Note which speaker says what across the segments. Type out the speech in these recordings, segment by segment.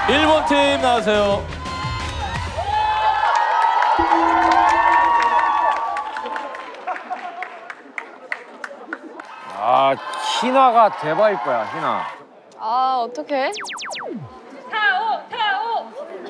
Speaker 1: 1번 팀 나와주세요.
Speaker 2: 아, 희나가 대박일 거야, 희나.
Speaker 3: 아, 어떡해?
Speaker 4: 타오! 타오!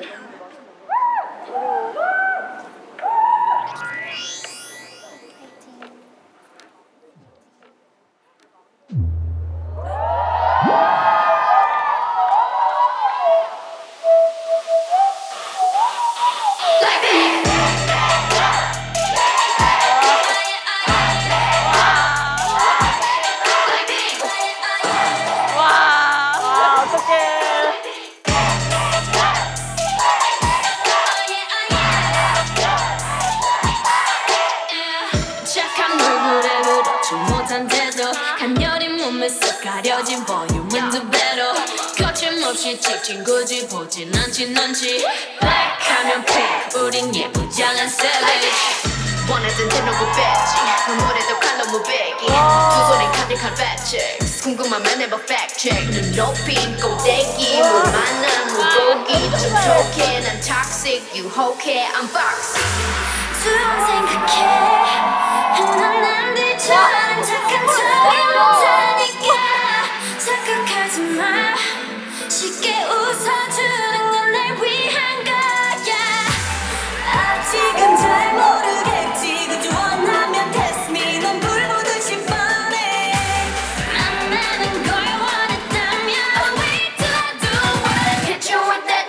Speaker 5: 간녀린 몸에 쓱 가려진 볼륨은 두 배로 거침없이 찍힌 굳이 보진 않지 넌지 Black 하면 pink 우린 예쁘장한 savage 원하던 대놓고 뺐지 아무래도 칼로 무배기 두 손에 가득한 fat checks 궁금하면 해봐 fact check 눈 높인 꼭대기 물 많은 물고기 좀 좋게 난 toxic 유혹해 unboxing 두번 생각해 난 남들처럼 착한 척이 못하니까 착각하지 마 쉽게 웃어주는 건 날 위한 거야 아직은 잘 모르겠지 그저 원하면 test me 넌 불 보듯이 뻔해 만나는 걸 원했다면 we do what hit you with that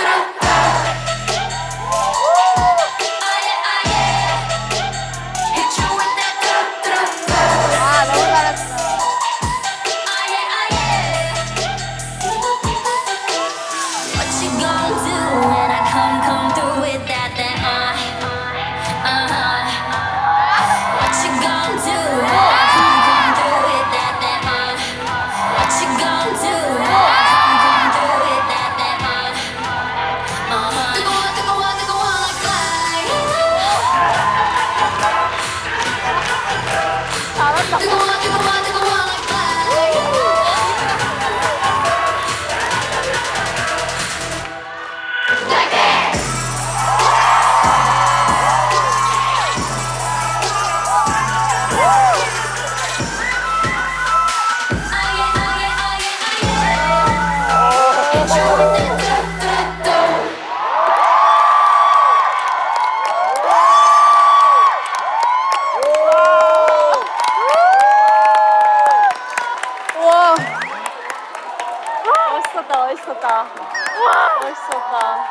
Speaker 3: 멋있었다. 멋있었다.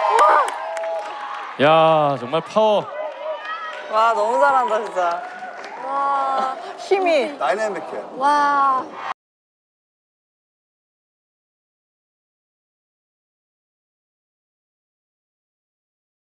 Speaker 1: 야, 정말 파워.
Speaker 6: 와, 너무 잘한다, 진짜.
Speaker 3: 와.
Speaker 6: 힘이.
Speaker 7: 다이내믹해.
Speaker 3: 와.